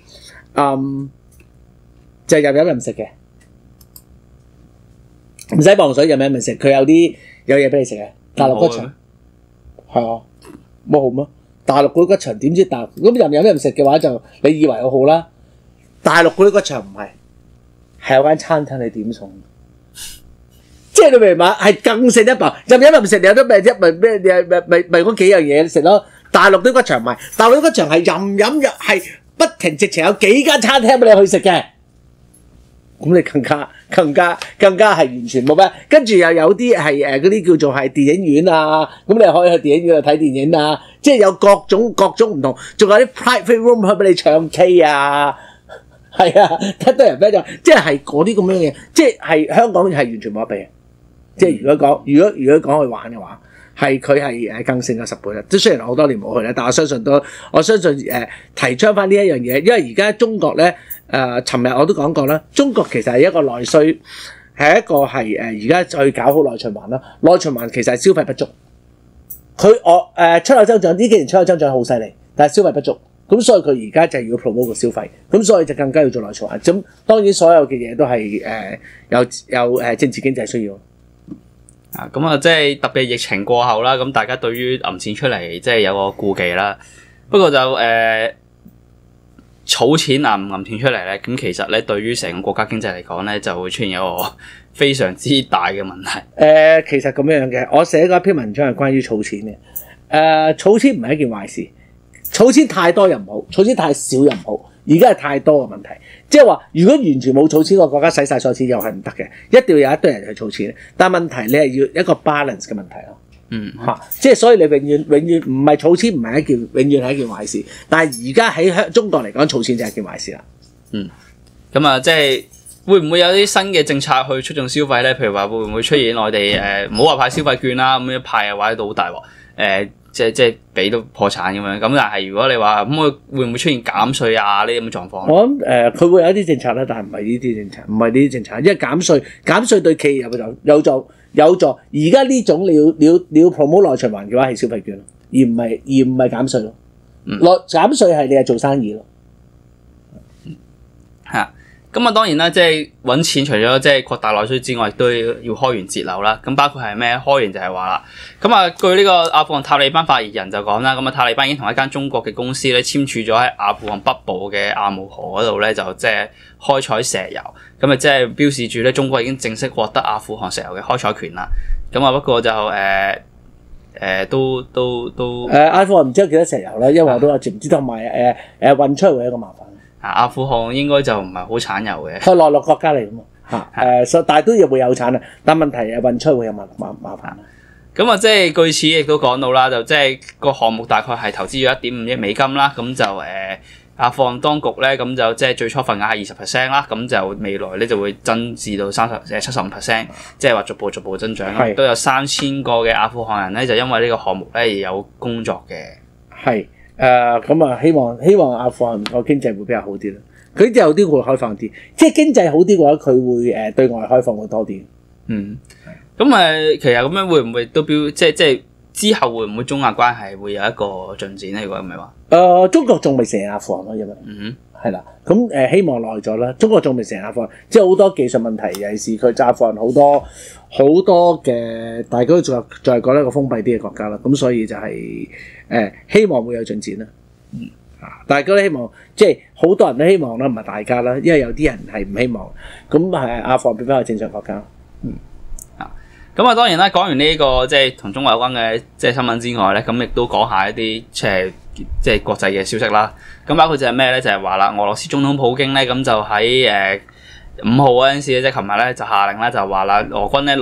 就任飲任食嘅。唔使磅水，任飲任食，佢有嘢俾你食嘅。大陸骨場係啊，冇好咩？大陸嗰啲骨場點知大陸咁任飲任食嘅話就你以為好好啦。大陸嗰啲骨場唔係，係有間餐廳你點餸，即係你明白係更勝一步。任飲任食你有得咩啫？咪嗰幾樣嘢食咯。大陸啲骨場唔係，大陸啲骨場係任飲係不停，直情有幾間餐廳俾你去食嘅。咁你更加係完全冇咩，跟住又有啲係嗰啲叫做係電影院啊，咁你可以去電影院度睇電影啊，即係有各種唔同，仲有啲 private room 可以俾你唱 K 啊，係啊，一堆人咩就即係嗰啲咁樣嘅嘢，即係香港係完全冇得比，即係如果講去玩嘅話，佢係更勝咗10倍啦。即係雖然好多年冇去啦，但我相信提倡翻呢一樣嘢，因為而家中國咧。尋日我都講過啦，中國其實係一個內需，係一個係而家去搞好內循環啦。內循環其實係消費不足，出口增長呢幾年出口增長好犀利，但係消費不足，咁所以佢而家就係要 promote 個消費，咁所以就更加要做內循環。咁當然所有嘅嘢都係有政治經濟需要。 咁啊，即係特別疫情過後啦，咁大家對於揞錢出嚟即係有個顧忌啦。不過就儲錢唔揞錢出嚟咧，咁其實咧對於成個國家經濟嚟講咧，就會出現一個非常之大嘅問題。 其實咁樣嘅，我寫過一篇文章係關於儲錢嘅。儲錢唔係一件壞事，儲錢太多又唔好，儲錢太少又唔好。而家係太多嘅問題，即係話如果完全冇儲錢，個國家使晒所有錢又係唔得嘅，一定要有一堆人去儲錢。但係問題你係要一個 balance 嘅問題咯。即係所以你永遠唔係儲錢，唔係永遠係一件壞事。但係而家喺中國嚟講，儲錢就係一件壞事啦。 咁啊，即係會唔會有啲新嘅政策去促進消費咧？譬如話會唔會出現內地唔好話派消費券啦，咁樣派嘅話都好大鑊。即係俾到破產咁樣。咁但係如果你話咁，會唔會出現減稅啊呢啲咁嘅狀況？ 我諗佢會有一啲政策啦，但係唔係呢啲政策，唔係呢啲政策，因為減稅對企業有助。而家呢種你要 promote 內循環嘅話係消費券咯，而唔係減稅咯。減稅係你係做生意咯。 咁啊，當然啦，即係揾錢除咗即係擴大內需之外，亦都要開源節流啦。咁包括係咩？開源就係話啦。咁啊，據呢個阿富汗塔利班發言人就講啦，咁啊，塔利班已經同一間中國嘅公司咧簽署咗喺阿富汗北部嘅阿姆河嗰度咧，就即係開採石油。咁啊，即係標示住咧，中國已經正式獲得阿富汗石油嘅開採權啦。咁啊，不過就都阿富汗唔知有幾多石油啦，因為我都唔知道埋運出去會係一個麻煩。 阿富汗應該就唔係好產油嘅， 佢內陸國家嚟㗎嘛但係都要會有產啊。但問題運出會有麻煩。 咁啊，即係據此亦都講到啦，就即係個項目大概係投資咗1.5億美金啦。咁就阿富汗當局咧，咁就即係最初份額係20%啦。咁就未來咧就會增至到75%，即係話逐步增長。都有3000個嘅阿富汗人咧，就因為呢個項目咧而有工作嘅。 係咁啊，希望阿富汗個經濟會比較好啲啦。佢有啲會開放啲，即係經濟好啲嘅話，佢會對外開放會多啲。 嗯，咁其實咁樣會唔會都即係之後會唔會中亞關係會有一個進展咧？如果咁嘅話， 中國仲未承認阿富汗咯，因為係啦，咁希望耐咗啦。中國仲未承認阿富汗，即係好多技術問題，尤其是佢阿富汗好多嘅，大家都仲係覺得一個封閉啲嘅國家啦。咁所以就係希望會有進展啦。大家都希望，即係好多人都希望啦，唔係大家啦，因為有啲人係唔希望。咁係阿富汗變翻個正常國家。 咁當然啦，講完呢個即係同中國有關嘅即係新聞之外咧，咁亦都講下一啲即係國際嘅消息啦。咁包括就係咩咧？就係話啦，俄羅斯總統普京咧，咁就喺5號嗰陣時咧，即係琴日咧就下令咧，就話啦，俄軍咧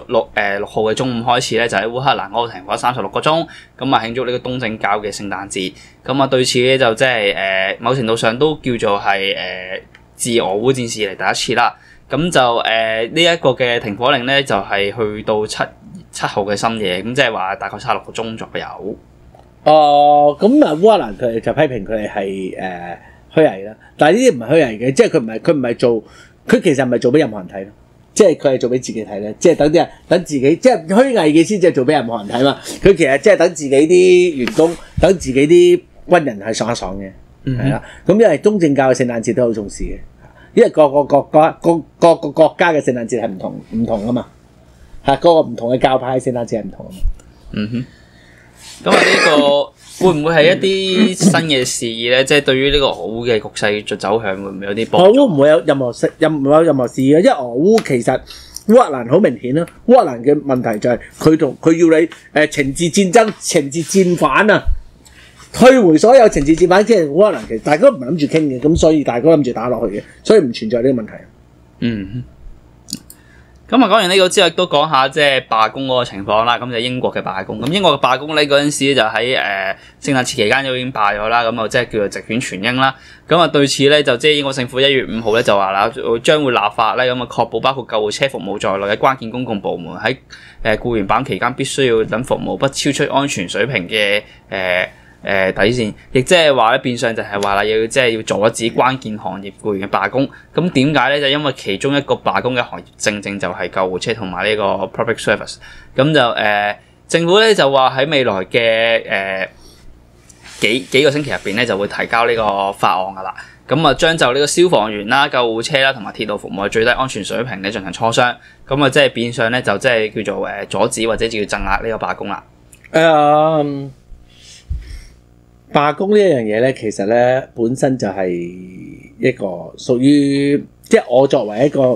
6號嘅中午開始咧，就喺烏克蘭嗰度停火36個鐘，咁啊慶祝呢個東正教嘅聖誕節。咁啊對此咧就即係某程度上都叫做係自俄烏戰事嚟第一次啦。咁就呢一個嘅停火令咧，就係去到7號嘅深夜，咁即係話大概36個鐘左右。 咁啊烏克蘭佢就批評佢哋係虛偽啦，但係呢啲唔係虛偽嘅，即係佢唔係做，佢其實唔係做俾任何人睇咯，即係佢係做俾自己睇咧，即係等自己，即係虛偽嘅先至係做俾任何人睇嘛。佢其實即係等自己啲員工，等自己啲軍人係爽一爽嘅，係啦。咁因為東正教嘅聖誕節都好重視嘅。因為各個國家嘅聖誕節係唔同啊嘛，各個唔同嘅教派嘅聖誕節係唔同啊嘛。 咁啊呢個會唔會係一啲新嘅事咧？即係對於呢個俄烏嘅局勢走向會唔會有啲幫助？ 俄烏唔會有任何事嘅，因為俄烏其實烏克蘭好明顯啦。烏克蘭嘅問題就係佢要你懲治戰爭、懲治戰犯啊！退回所有懲治戰犯，即係烏克蘭其實大家都唔係諗住傾嘅，咁所以大家都諗住打落去嘅，所以唔存在呢個問題。 咁啊講完呢個之後，都講下即係罷工嗰個情況啦。咁就英國嘅罷工，咁英國嘅罷工咧嗰陣時咧就喺聖誕節期間都已經罷咗啦。咁啊即係叫做直犬全英啦。咁啊對此咧就即係英國政府1月5號咧就話啦，將會立法咧咁啊確保包括救護車服務在內嘅關鍵公共部門喺僱員罷工期間必須要等服務不超出安全水平嘅底線，亦即係話咧變相就係話啦，要阻止關鍵行業僱員嘅罷工。咁點解咧？就因為其中一個罷工嘅行業正就係救護車同埋呢個 public service。咁就政府咧就話喺未來嘅幾個星期入邊咧就會提交呢個法案噶啦。咁啊將就呢個消防員啦、救護車啦同埋鐵路服務嘅最低安全水平咧進行磋商。咁啊即係變相咧就即係叫做阻止或者叫鎮壓呢個罷工啦。 罷工呢一樣嘢咧，其實咧本身就係一個屬於，即係我作為一個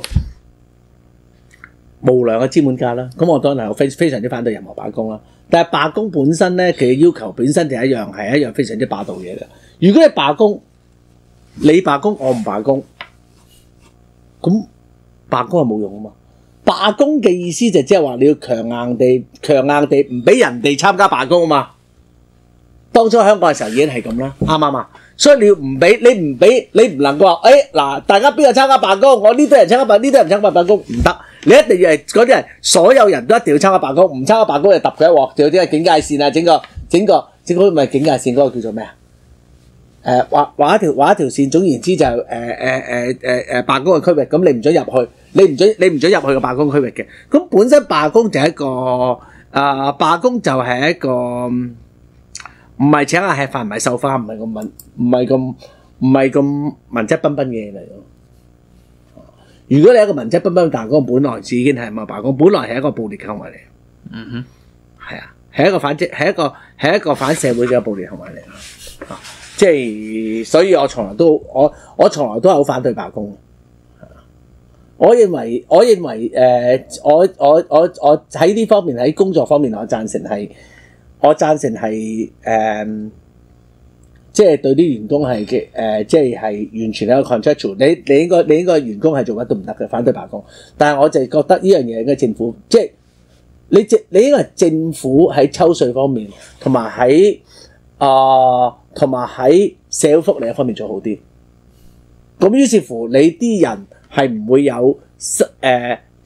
無良嘅資本家啦，咁我當然係非常之反對任何罷工啦。但係罷工本身咧，佢嘅要求本身就係一樣非常之霸道嘢嘅。如果你罷工，你罷工我唔罷工，咁罷工係冇用啊嘛。罷工嘅意思就即係話你要強硬地唔俾人哋參加罷工啊嘛。當初香港嘅時候已經係咁啦，啱唔啱啊？所以你唔能夠話嗱，大家邊個參加罷工？我呢堆人參加罷，呢堆人參加罷工唔得。你一定要係嗰啲人，所有人都一定要參加罷工，唔參加罷工就揼佢一鑊，仲有啲係警戒線啊，整個唔係警戒線嗰個叫做咩啊？畫一條線，總言之就罷工嘅區域，咁你唔准入去，你唔准入去個罷工區域嘅。咁本身罷工就係一個罷工就係一個。唔係請客吃飯，唔係繡花，唔係咁文質彬彬嘅嘢嚟咯。如果你係一個文質彬彬嘅罷工，本來已經係唔係罷工，本來係一個暴烈行為嚟。係啊，係一個反社會嘅暴烈行為嚟。即係所以我從來都係好反對罷工。我認為我喺呢方面喺工作方面我贊成係。即係對啲員工係嘅即係完全係一個 contractual。你應該員工係做乜都唔得嘅，反對罷工。但係我就覺得呢樣嘢應該政府，即係你應該係政府喺抽稅方面，同埋喺社會福利方面做好啲。咁於是乎你啲人係唔會有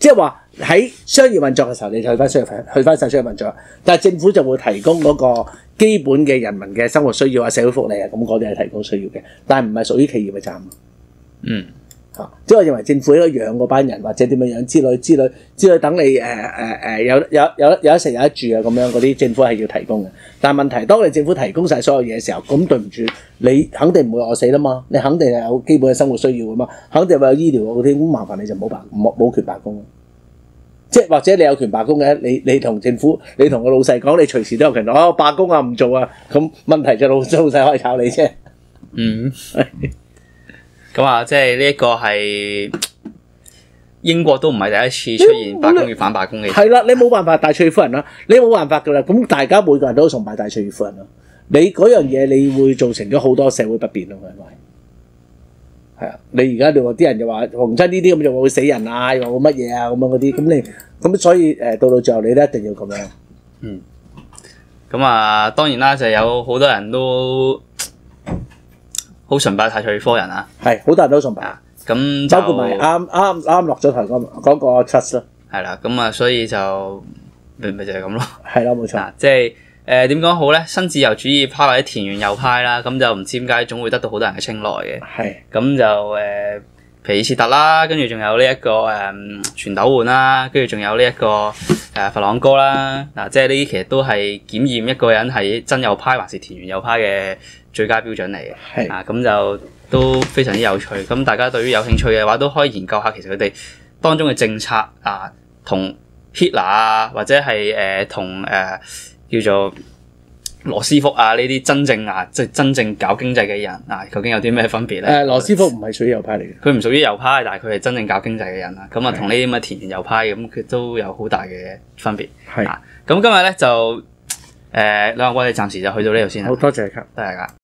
即係話喺商業運作嘅時候，你就去翻商業運作，但係政府就會提供嗰個基本嘅人民嘅生活需要啊、社會福利啊，咁嗰啲係提供需要嘅，但係唔係屬於企業嘅責任。 嗯。 即係我認為政府應該養嗰班人或者點樣之類，等你有得食有得住啊咁樣嗰啲，政府係要提供嘅。但係問題，當你政府提供晒所有嘢嘅時候，咁對唔住，你肯定唔會餓死啦嘛，你肯定係有基本嘅生活需要噶嘛，肯定會有醫療嗰啲，咁麻煩你就冇權罷工。即係或者你有權罷工嘅，你同政府，你同個老細講，你隨時都有權罷工啊，唔做啊，咁問題就老細可以炒你啫。 嗯。咁啊，即係呢一個係英國都唔係第一次出現罷工與反罷工嘅。 係啦，你冇辦法戴翠夫人啦，你冇辦法噶啦。咁大家每個人都崇拜戴翠夫人啦。你嗰樣嘢，你會造成咗好多社會不便咯，係咪？係啊，你而家你話啲人又話逢親呢啲咁，又話會死人啊，又話會乜嘢啊咁樣嗰啲，咁所以到最後你都一定要咁樣。 嗯。咁啊，當然啦，就有好多人都好崇拜戴翠夫人啊， 係好多人都崇拜， 咁包括埋啱落咗台嗰個 Trust 咯， 係啦，咁啊，所以就咪就係咁咯， 係啦，冇錯， 即係點講好咧？新自由主義派或者田園右派啦，咁就唔知點解總會得到好多人嘅青睞嘅， 係， 咁就皮爾切特啦，跟住仲有呢一個全斗煥啦，跟住仲有呢一個佛朗哥啦，嗱，即係呢啲其實都係檢驗一個人係真右派還是田園右派嘅最佳標準嚟嘅， 係啊，咁就都非常之有趣。咁大家對於有興趣嘅話，都可以研究下其實佢哋當中嘅政策啊，同 Hitler 啊，或者係同叫做羅斯福啊呢啲真正即係真正搞經濟嘅人啊，究竟有啲咩分別咧？ 羅斯福唔係屬於右派嚟嘅， 佢唔屬於右派，但係佢係真正搞經濟嘅人啦。咁啊，同呢啲咁嘅田園右派咁，佢都有好大嘅分別。 係啊，咁今日咧就兩位，我哋暫時就去到呢度先啦。 好多謝， 多謝大家。